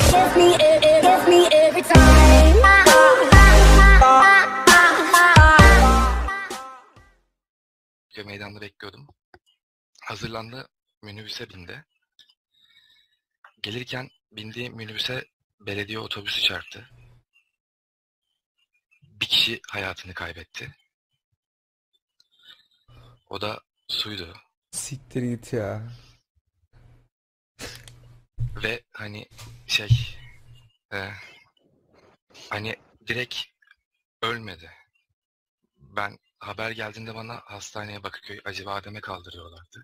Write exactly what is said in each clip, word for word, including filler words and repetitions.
Gets me, it, it gets me every time. Meydanda bekliyordum. Hazırlandı, minibüse bindi. Gelirken bindiği minibüse belediye otobüsü çarptı. Bir kişi hayatını kaybetti. O da suydu. Siktir git ya. Ve hani şey, e, hani direkt ölmedi. Ben haber geldiğinde bana hastaneye Bakırköy Acıbadem'e kaldırıyorlardı.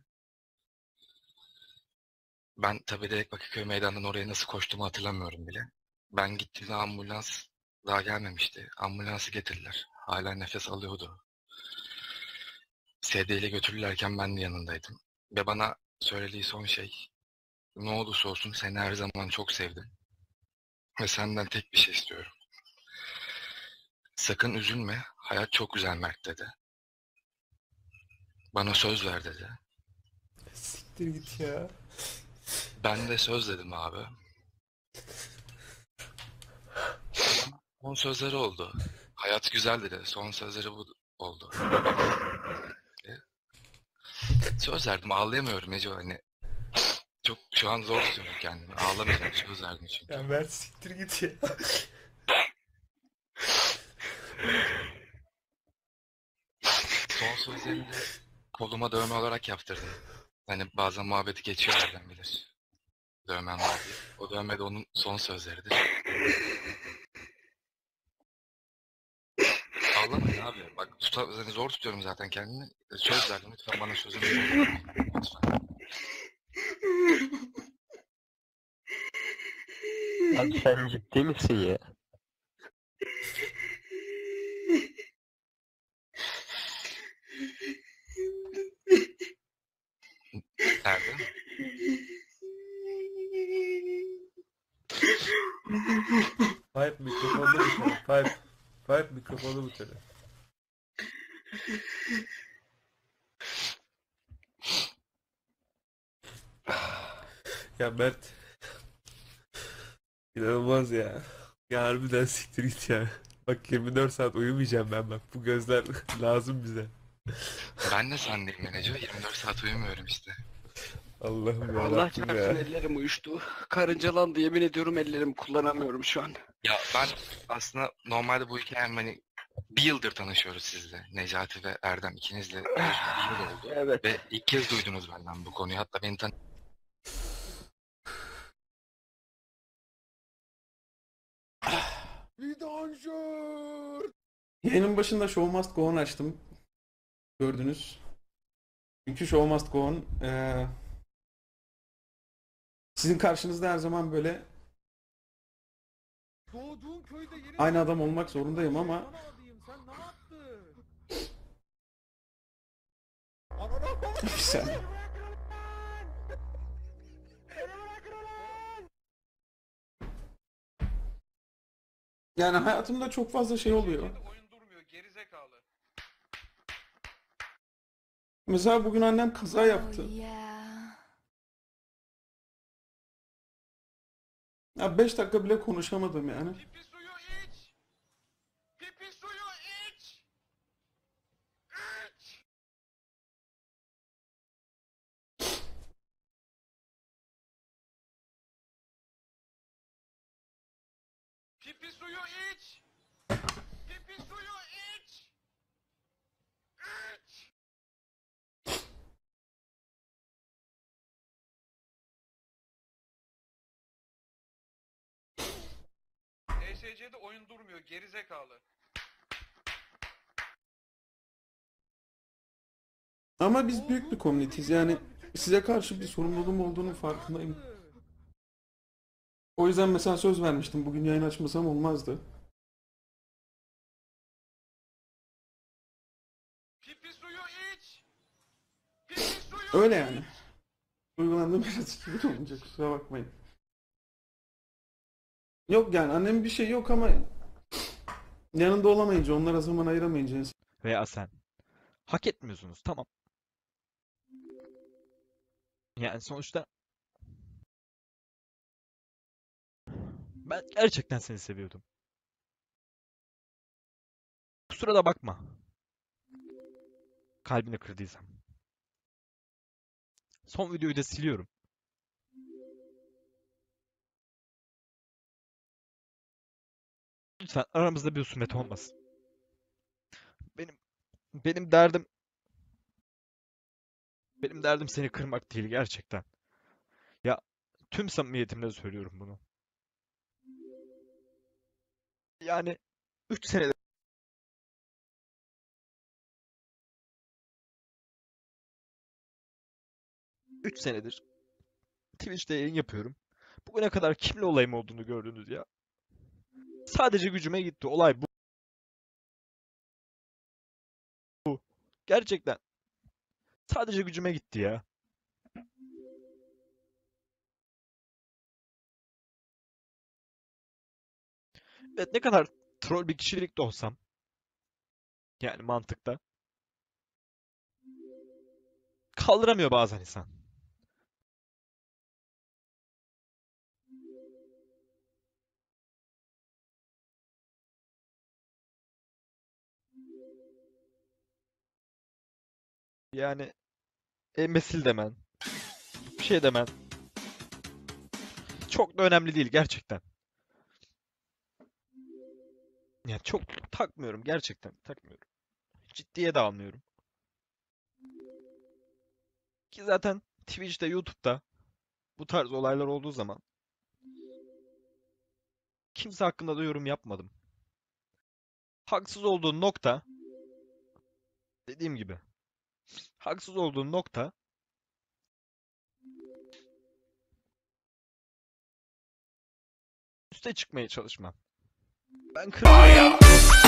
Ben tabii direkt Bakırköy meydanından oraya nasıl koştuğumu hatırlamıyorum bile. Ben gittiğimde ambulans daha gelmemişti. Ambulansı getirdiler. Hala nefes alıyordu. S D ile götürürlerken ben de yanındaydım. Ve bana söylediği son şey, ne olursa olsun seni her zaman çok sevdim. Ve senden tek bir şey istiyorum. Sakın üzülme, hayat çok güzel Mert dedi. Bana söz ver dedi. Siktir git ya. Ben de söz dedim abi. Son sözleri oldu. Hayat güzel dedi. Son sözleri bu oldu. Söz verdim, ağlayamıyorum Ece, hani çok şu an zor tutuyorum kendimi. Ağlamayacağım, söz verdim çünkü. Ya Mert siktir git ya. Son sözlerini de koluma dövme olarak yaptırdım. Hani bazen muhabbeti geçiyor, nereden bilir. Dövmem var diye. O dövme de onun son sözleridir. Ağlamayın abi. Bak tuta, hani zor tutuyorum zaten kendimi. Söz verdim, lütfen bana sözümü verin. Lütfen. Abi sen ciddi misin ya? Nerede? Pipe mikrofonu bu tele. Pipe. Pipe mikrofonu bu tele. Ya Mert. İnanılmaz ya. Ya harbiden siktir git ya. Bak yirmi dört saat uyumayacağım ben bak. Bu gözler lazım bize. Ben de sendeyim Menece. yirmi dört saat uyumuyorum işte. Allah'ım ya Allah Rabbim çarpsın, ya. ellerim uyuştu. Karıncalandı, yemin ediyorum ellerimi kullanamıyorum şu an. Ya ben aslında normalde bu hikayem hani bir yıldır tanışıyoruz sizle. Necati ve Erdem ikinizle bir yıl oldu. Evet. Ve ilk kez duydunuz benden bu konuyu. Hatta beni tan Yayının başında Show Must Go On açtım. Gördünüz. Çünkü Show Must Go On eee, sizin karşınızda her zaman böyle aynı adam olmak zorundayım ama bir saniye. Yani hayatımda çok fazla şey oluyor. oyun durmuyor, gerizekalı. Mesela bugün annem kaza yaptı. Ya beş dakika bile konuşamadım yani. Pipi suyu iç. Pipi suyu iç. İç. Pipi suyu iç. Pipi suyu iç. İç. E S C'de oyun durmuyor, gerizekalı. Ama biz büyük bir komüniteyiz yani size karşı bir sorumluluğum olduğunu farkındayım. O yüzden mesela söz vermiştim bugün yayın açmasam olmazdı. Pipi suyu iç. Pipi suyu Öyle yani. Uygulandığım biraz gibi olunca kusura bakmayın. Yok yani annemin bir şey yok ama yanında olamayınca onlara zaman ayıramayınca Veya sen. Hak etmiyorsunuz, tamam. Yani sonuçta Ben gerçekten seni seviyordum. Kusura da bakma. Kalbini kırdıysam. Son videoyu da siliyorum. Lütfen aramızda bir husumet olmasın. Benim benim derdim benim derdim seni kırmak değil gerçekten. Ya tüm samimiyetimle söylüyorum bunu. Yani üç senedir üç senedir Twitch'te yayın yapıyorum. Bugüne kadar kimle olayım olduğunu gördünüz ya. Sadece gücüme gitti. Olay bu. Gerçekten. Sadece gücüme gitti ya. Evet, ne kadar troll bir kişilik de olsam. Yani mantıkta. Kaldıramıyor bazen insan. Yani embesil demen. Bir şey demen. Çok da önemli değil gerçekten. Yani çok takmıyorum gerçekten. Takmıyorum. Ciddiye de almıyorum. Ki zaten Twitch'te, YouTube'da bu tarz olaylar olduğu zaman kimse hakkında da yorum yapmadım. Haksız olduğun nokta, dediğim gibi, haksız olduğun nokta üste çıkmaya çalışman. Ben kırmızı